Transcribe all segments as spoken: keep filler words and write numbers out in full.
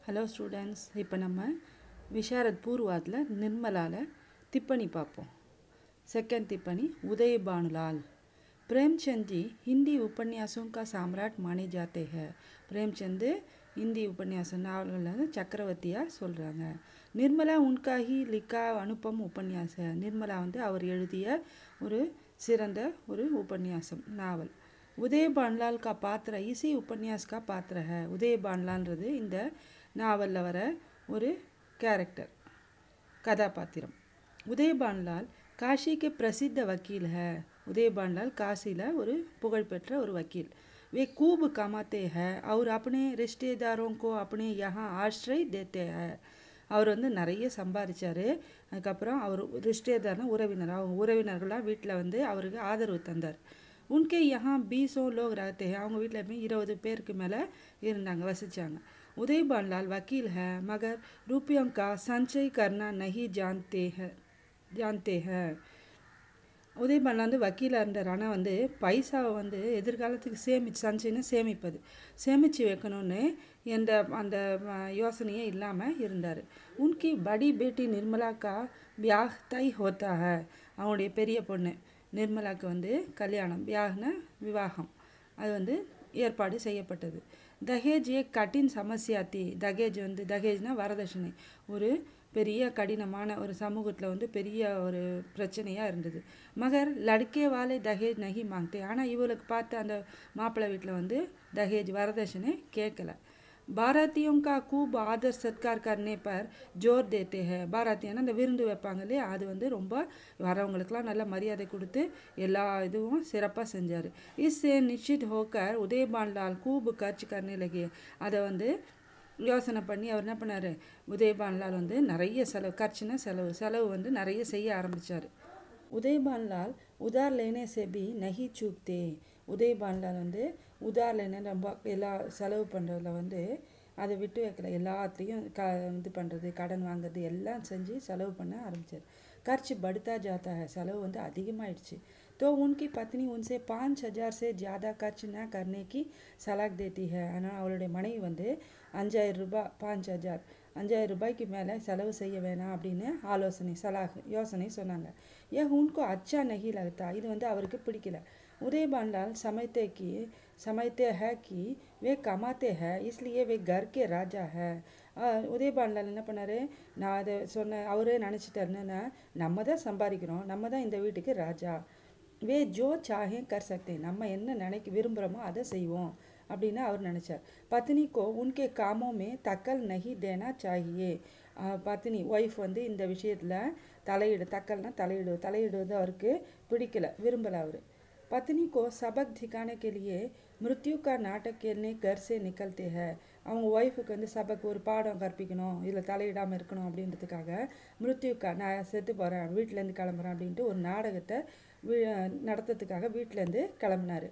Hello students, இப்போ நம்ம விஷாரத் பூர்வாத்தில் நிர்மலால திப்பணி பார்ப்போம். सेकंड टिप्पणी उदय भानुलाल। प्रेमचंद जी हिंदी उपन्यासों का सम्राट माने जाते हैं. प्रेमचंद हिंदी उपन्यास नावल चक्रवर्तिया சொல்றாங்க. निर्मला उनका ही लिखा अनुपम उपन्यास है. निर्मला வந்து அவர் எழுதிய ஒரு சிறந்த ஒரு உபன்யாசம் நாவல். उदय भानुलाल का पात्र इसी उपन्यास का पात्र है. उदय भानुलालன்றது இந்த நாவல்ல வர ஒரு கேரக்டர் கதாபாத்திரம். उदय भानुलाल काशी के प्रसिद्ध वकील है. उदय भानुलाल काशीला ஒரு புகழ்பெற்ற ஒரு वकील. वे खूब कमाते हैं और अपने रिश्तेदारों को अपने यहाँ आश्रय देते हैं. அவர் வந்து நிறைய சம்பாதிச்சாரு. அதுக்கப்புறம் அவர் ரிஷ்டேதார்னா உறவினர், அவங்க உறவினர்களாக வீட்டில் வந்து அவருக்கு ஆதரவு தந்தார். उनके यहाँ बीसों लोग रहते हैं. அவங்க வீட்டில் எப்பயும் இருபது பேருக்கு மேலே இருந்தாங்க, வசித்தாங்க. उदय भानुलाल वकील है मगर रुपयों का संचय करना नहीं जानते हैं जानते हैं உதய பானுலால் வந்து வக்கீலாக இருந்தார். ஆனால் வந்து பைசாவை வந்து எதிர்காலத்துக்கு சேமிச்சு சஞ்சைன்னு சேமிப்பது சேமித்து வைக்கணும்னு எந்த அந்த யோசனையே இல்லாமல் இருந்தார். உன்கி படி பேட்டி நிர்மலாக்கா பியாஹ் தை ஹோத்தா ஹை. அவனுடைய பெரிய பொண்ணு நிர்மலாவுக்கு வந்து கல்யாணம், பியாஹ்னா விவாகம், அது வந்து ஏற்பாடு செய்யப்பட்டது. தஹேஜ் ஏ கட்டின் சமஸ்யா தி. தகேஜ் வந்து தகேஜ்னா வரதட்சணை ஒரு பெரிய கடினமான ஒரு சமூகத்தில் வந்து பெரிய ஒரு பிரச்சனையாக இருந்தது. மகர் லடுக்கே வாலே தஹேஜ் நகி மாங்கத்தே. ஆனால் இவளுக்கு பார்த்து அந்த மாப்பிள்ளை வீட்டில் வந்து தஹேஜ் வரதட்சணை கேட்கல. பாரதியோं का खूब आदर सत्कार करने पर जोर देते हैं. பாரதியானா அந்த விருந்து வைப்பாங்க இல்லையா, அது வந்து ரொம்ப வரவங்களுக்கெல்லாம் நல்ல மரியாதை கொடுத்து எல்லா இதுவும் சிறப்பாக செஞ்சார். इससे निश्चित होकर उदय भानुलाल खूब खर्च करने लगे. அதை வந்து யோசனை பண்ணி அவர் என்ன பண்ணார், உதய பானுலால் வந்து நிறைய செலவு, खर्चना செலவு செலவு வந்து நிறைய செய்ய ஆரம்பித்தார். उदय भानुलाल उधार लेने से भी नहीं चूकते. உதய பானுலால் வந்து உதார் லேன ரொம்ப எல்லா செலவு பண்ணுறதுல வந்து அதை விட்டு வைக்கல. எல்லாத்தையும் க இது பண்ணுறது, கடன் வாங்குறது எல்லாம் செஞ்சு செலவு பண்ண ஆரம்பித்தார். खर्च बढ़ता जाता है. செலவு வந்து அதிகமாகிடுச்சு. तो उनकी पत्नी उनसे पाँच हज़ार से ज़्यादा खर्च न करने की सलाह देती है. ஆனால் அவளுடைய மனைவி வந்து அஞ்சாயிரம் ரூபாய் பாஞ்ச் ஹஜார் அஞ்சாயிரம் ரூபாய்க்கு மேலே செலவு செய்ய வேணாம் அப்படின்னு ஆலோசனை சலாஹ் யோசனை சொன்னாங்க. ஏ உनको अच्छा नहीं लगता. இது வந்து அவருக்கு பிடிக்கல. उदय भानुलाल समझते कि समझते हैं कि वे कमाते हैं इसलिए वे घर के राजा है. உதய பானுலால் என்ன பண்ணார், நான் அதை சொன்ன அவரே நினச்சிட்டாருன்னா நம்ம தான் சம்பாதிக்கிறோம், நம்ம தான் இந்த வீட்டுக்கு ராஜா. வே ஜோ சாஹே கர் சக்தே. நம்ம என்ன நினைக்க விரும்புகிறோமோ அதை செய்வோம் அப்படின்னு அவர் நினச்சார். பத்னிக்கோ உன்கே காமோமே தக்கல் நகி தேனா சாஹியே. பத்னி ஒய்ஃப் வந்து இந்த விஷயத்தில் தலையிடு, தக்கல்னா தலையிடு தலையிடுவது அவருக்கு பிடிக்கல, விரும்பலை அவர். पत्नी को सबक दिखाने के लिए मृत्यु का नाटक खेलने घर से निकलते हैं. அவங்க ஒய்ஃபுக்கு வந்து சபக் ஒரு பாடம் கற்பிக்கணும், இதில் தலையிடாமல் இருக்கணும் அப்படின்றதுக்காக மிருத்யுக்கா நான் செத்து போகிறேன் வீட்டிலேருந்து கிளம்புறேன் அப்படின்ட்டு ஒரு நாடகத்தை நடத்துறதுக்காக வீட்டிலேருந்து கிளம்புனார்.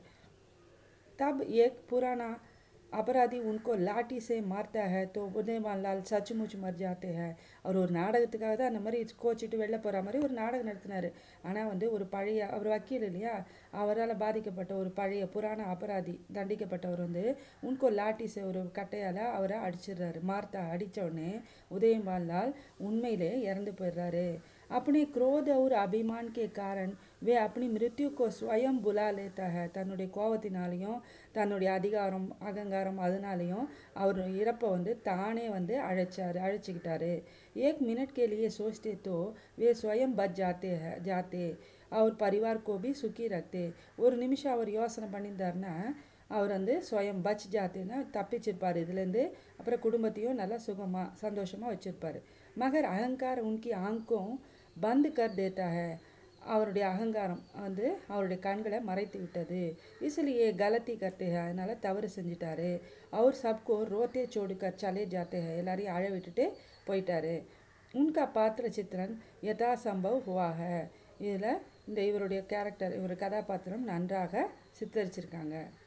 தப் ஏக் புராணா अपराधी उनको लाठी से मारता है तो उदय भानुलाल सचमुच मर जाते हैं. அவர் ஒரு நாடகத்துக்காக தான் அந்த மாதிரி கோச்சிட்டு வெளில போகிற மாதிரி ஒரு நாடகம் நடத்தினார். ஆனால் வந்து ஒரு பழைய அவர் வக்கீல் இல்லையா, அவரால் பாதிக்கப்பட்ட ஒரு பழைய புராண அபராதி தண்டிக்கப்பட்டவர் வந்து உनको லாட்டி சே ஒரு கட்டையால் அவரை அடிச்சிடுறாரு. மார்த்தா அடித்த உடனே उदय भानुलाल உண்மையிலே இறந்து போயிடுறாரு. अपने क्रोध और अभिमान के कारण वे अपनी मृत्यु को स्वयं बुला लेता है. தன்னுடைய கோபத்தினாலையும் தன்னுடைய அதிகாரம் அகங்காரம் அதனாலையும் அவர் இறப்பை வந்து தானே வந்து அழைச்சார் அழைச்சிக்கிட்டாரு. एक मिनट के लिए सोचते तो वे स्वयं बच जाते हैं जाते और परिवार को भी सुखी रखते. ஒரு நிமிஷம் அவர் யோசனை பண்ணியிருந்தாருன்னா அவர் வந்து ஸ்வயம் பச் ஜாத்தேன்னா தப்பிச்சிருப்பார் இதுலேருந்து, அப்புறம் குடும்பத்தையும் நல்லா சுகமாக சந்தோஷமாக வச்சுருப்பார். மகர் அகங்கார் உன்கி ஆங்கும் பந்து கர் தேத்தா ஹை. அவருடைய அகங்காரம் வந்து அவருடைய கண்களை மறைத்து விட்டது. इसलिए गलती करते हैं. அதனால் தவறு செஞ்சிட்டாரு. அவர் சப்கோ ரோத்தே சோடுக்கர் சலே ஜாத்தே ஹை. எல்லாரையும் அழ விட்டுட்டு போயிட்டாரு. உன்கா பாத்திர சித்திரன் யதா சம்பவ் ஹுவா ஹை. இதில் இந்த இவருடைய கேரக்டர் இவர் கதாபாத்திரம் நன்றாக சித்தரிச்சிருக்காங்க.